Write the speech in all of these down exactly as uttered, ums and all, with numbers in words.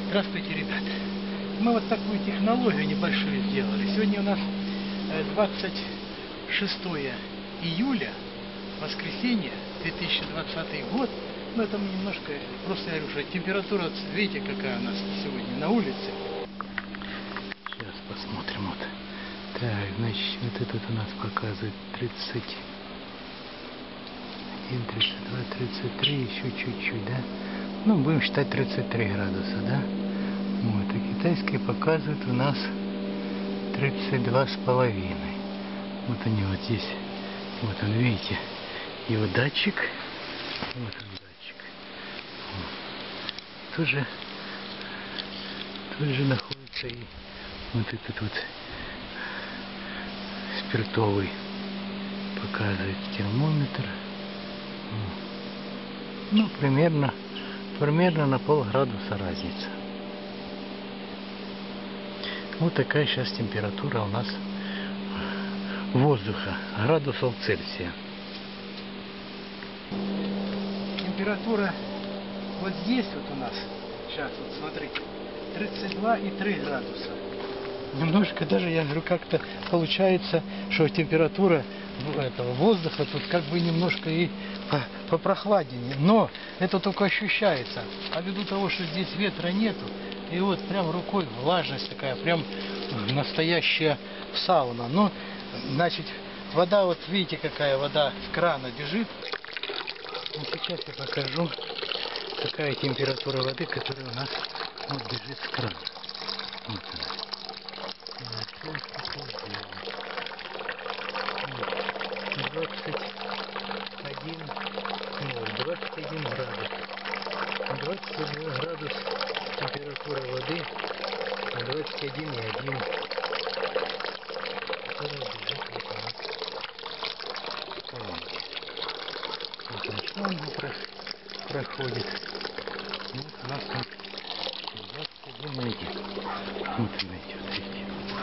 Здравствуйте, ребята. Мы вот такую технологию небольшую сделали. Сегодня у нас двадцать шестое июля, воскресенье, две тысячи двадцатый год. Ну, это мы немножко, просто я говорю, что температура, вот, видите, какая у нас сегодня на улице. Сейчас посмотрим. Вот. Так, значит, вот этот у нас показывает тридцать один, тридцать два, тридцать три, еще чуть-чуть, да? Ну, будем считать тридцать три градуса, да? Вот, а китайский показывает у нас тридцать два с половиной. Вот они вот здесь, вот он, видите, его датчик. Вот он датчик. Вот. Тут же, тут же находится и вот этот вот спиртовый, показывает термометр. Ну, примерно, примерно на полградуса разница. Вот такая сейчас температура у нас воздуха, градусов Цельсия. Температура вот здесь вот у нас, сейчас вот смотрите, тридцать два и три градуса. Немножко даже, я говорю, как-то получается, что температура этого воздуха тут как бы немножко и попрохладнее. Но это только ощущается. А ввиду того, что здесь ветра нету, и вот прям рукой влажность такая, прям настоящая сауна. Ну, значит, вода, вот видите, какая вода с крана бежит. Ну, сейчас я покажу, какая температура воды, которая у нас вот бежит с крана. Вот она. двадцать один, нет, двадцать один градус. двадцать один градус температура воды, а двадцать один и один. Которая бежит вот у нас в колонке. Вот значит, он проходит. Вот у нас там двадцать один и один. Вот она идет, видите.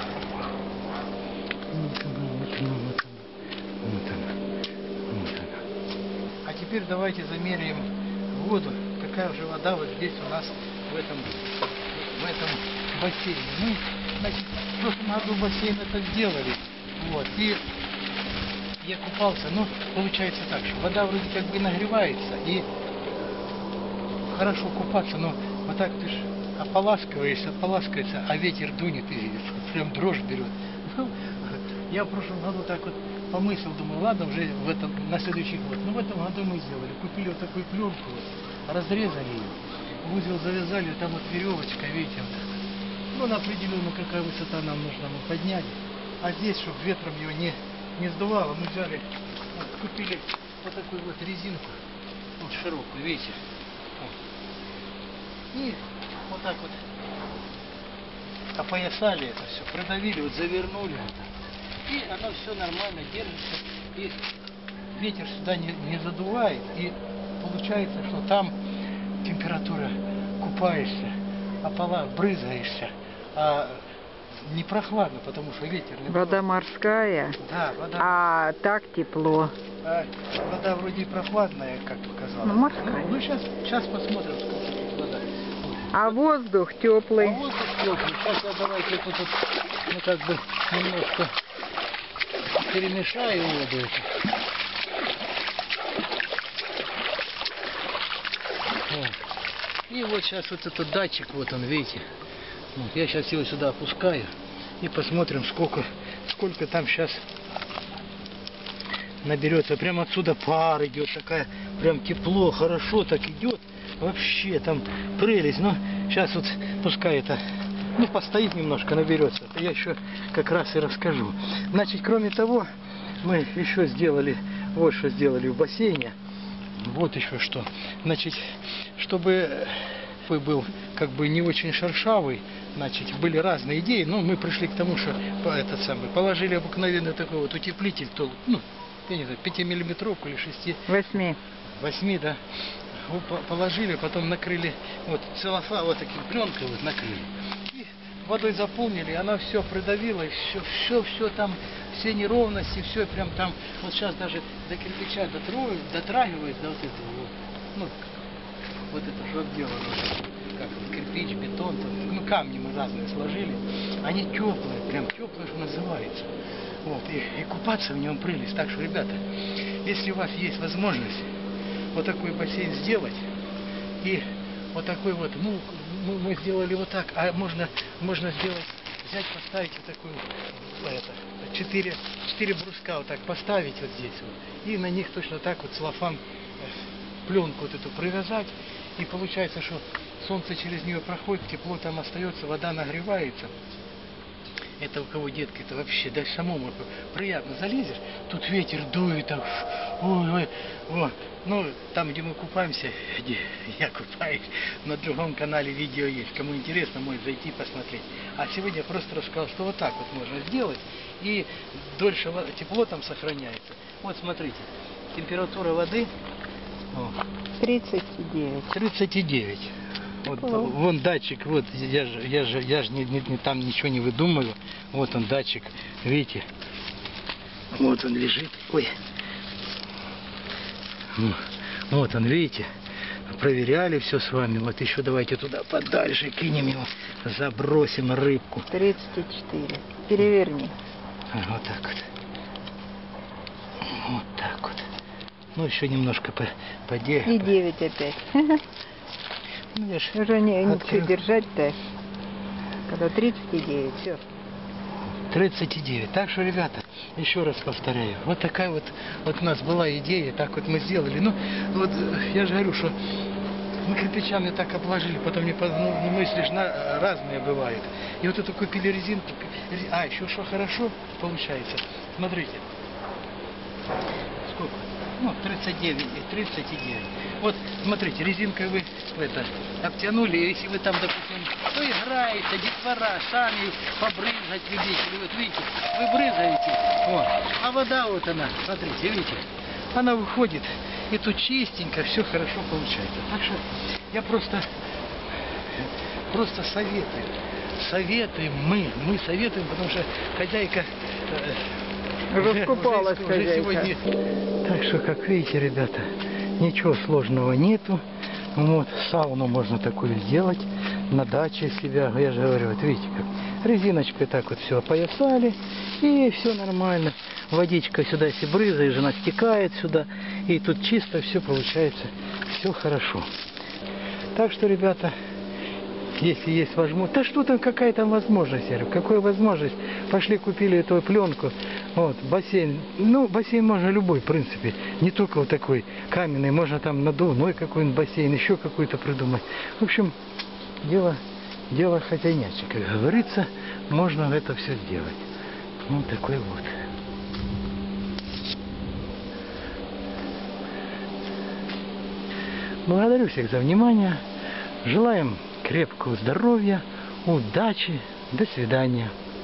Вот она, вот она, вот она. Вот она. Вот она. А теперь давайте замеряем воду. Какая уже вода вот здесь у нас в этом, в этом бассейне. Мы, значит, в прошлом году бассейн это сделали. Вот. И я купался. Но получается так, что вода вроде как бы нагревается. И хорошо купаться, но вот так ты ж ополаскиваешься, ополаскивается, а ветер дунет и прям дрожь берет. Ну, я в прошлом году так вот помыслил, думаю, ладно, уже в этом, на следующий год. Но в этом году мы сделали. Купили вот такую пленку, вот, разрезали ее, в узел завязали, там вот веревочка, видите, вот так. Ну, на определенную, какая высота нам нужна, мы подняли. А здесь, чтобы ветром его не, не сдувало, мы взяли, вот, купили вот такую вот резинку, вот широкую, видите. Вот. И вот так вот опоясали это все, продавили, вот завернули это. И оно все нормально держится, и ветер сюда не, не задувает, и получается, что там температура, купаешься, опола, брызгаешься, а не прохладно, потому что ветер не вода морская, да, вода, а так тепло. А вода вроде прохладная, как показалось. Ну, морская. Ну, сейчас, сейчас посмотрим, сколько тут вода. А воздух теплый. А воздух теплый. Сейчас я давайте тут, тут ну, как бы немножко перемешаю воду эту. Вот. И вот сейчас вот этот датчик, вот он, видите. Вот, я сейчас его сюда опускаю и посмотрим, сколько, сколько там сейчас наберется. Прям отсюда пар идет, такая, прям тепло, хорошо так идет. Вообще там прелесть. Но сейчас вот пускай это, ну, постоит немножко, наберется. Это я еще как раз и расскажу. Значит, кроме того, мы еще сделали, вот что сделали в бассейне. Вот еще что. Значит, чтобы был как бы не очень шершавый, значит, были разные идеи, но мы пришли к тому, что этот самый, положили обыкновенный такой вот утеплитель, то, ну, я не знаю, пятимиллиметровку или шести. Восьми. Восьми, да. Положили, потом накрыли, вот целлофан, вот таким пленкой вот накрыли. И водой заполнили, она все придавила, и все, все, все там, все неровности, все прям там, вот сейчас даже до кирпича дотрагивается, до вот этого вот, ну, вот это что обделано, как кирпич. кирпич, бетон, там, ну камни мы разные сложили. Они теплые, прям теплые, что называется. Вот, и, и купаться в нем прелесть. Так что, ребята, если у вас есть возможность вот такой бассейн сделать, и вот такой вот, ну, мы, мы сделали вот так, а можно, можно сделать, взять, поставить вот такую, это, четыре, четыре бруска вот так поставить вот здесь вот, и на них точно так вот целлофан, пленку вот эту привязать, и получается, что солнце через нее проходит, тепло там остается, вода нагревается. Это у кого детки, это вообще, да самому приятно залезешь, тут ветер дует, так, ой, ой, ой. Ну, там, где мы купаемся, где я купаюсь, на другом канале видео есть, кому интересно, может зайти посмотреть. А сегодня я просто рассказал, что вот так вот можно сделать, и дольше тепло там сохраняется. Вот смотрите, температура воды тридцать девять. тридцать девять. Вот, вон датчик, вот я же, я же, я же не, не, не, там ничего не выдумываю. Вот он датчик, видите? Вот он лежит. Ой. Вот он, видите? Проверяли все с вами. Вот еще давайте туда подальше кинем его, забросим рыбку. тридцать четыре. Переверни. А, вот так вот. Вот так вот. Ну еще немножко по, поде. И девять опять. Ну, я ж Уже не, не открыл. что держать-то. Когда тридцать девять, все. тридцать девять. Так что, ребята, еще раз повторяю, вот такая вот, вот у нас была идея, так вот мы сделали. Ну, вот я же говорю, что мы кирпичами так обложили, потом не, по- ну, не мыслишь, на, разные бывают. И вот эту купили резинку. рези- А, еще что хорошо получается. Смотрите. Сколько? Ну, тридцать девять, тридцать девять. Вот, смотрите, резинкой вы это, обтянули, и если вы там, допустим, ну, играете, детвора, сами побрызгать любите, вот видите, вы брызгаете, вот, а вода вот она, смотрите, видите, она выходит, и тут чистенько, все хорошо получается. Так что я просто, просто советую, советуем мы, мы советуем, потому что хозяйка... э, Раскупалась уже, уже хозяйка. сегодня. Так что, как видите, ребята, ничего сложного нету. Вот, сауну можно такую сделать на даче себя. Я же говорю, вот видите, как резиночкой так вот все опоясали, и все нормально. Водичка сюда, если брызгаешь, она стекает сюда, и тут чисто все получается, все хорошо. Так что, ребята, если есть возможность, да что там, какая там возможность, я говорю, какая возможность, пошли купили эту пленку, вот, бассейн, ну, бассейн можно любой, в принципе, не только вот такой каменный, можно там надувной какой-нибудь бассейн, еще какой-то придумать. В общем, дело, дело хозяйнячек, как говорится, можно это все сделать. Вот такой вот. Благодарю всех за внимание, желаем крепкого здоровья, удачи, до свидания.